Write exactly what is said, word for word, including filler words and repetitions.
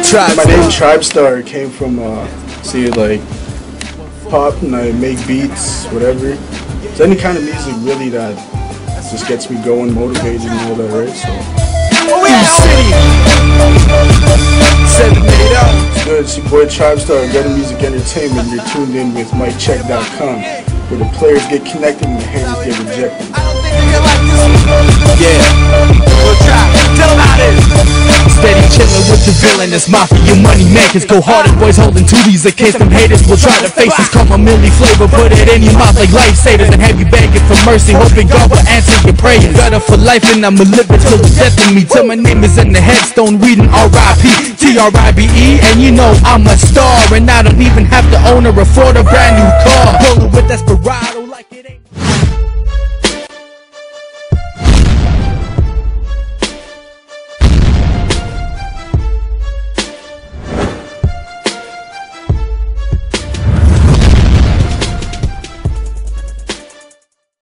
Tribe. My name is TRIBESTARR. It came from uh, see like pop, and I make beats, whatever. It's any kind of music really that just gets me going, motivated, and all that, right? So. Oh yeah, city. Seven made up. It's good. It's your boy TRIBESTARR, Better Music Entertainment. You're tuned in with mic check dot com, where the players get connected and the haters get rejected. Yeah. We'll try. Tell them how it is. Steady chillin' with the villainous mafia money makers. Go hard boys holding tooties in case them haters will try to face us. Call my Millie flavor, put it in your mouth like lifesavers, and have you begging for mercy, hoping God will answer your prayers. Better for life and I'ma live it till the death of me. Till my name is in the headstone reading R I P T R I B E, and you know I'm a star, and I don't even have to own or afford a brand new car. Pulling with Desperado.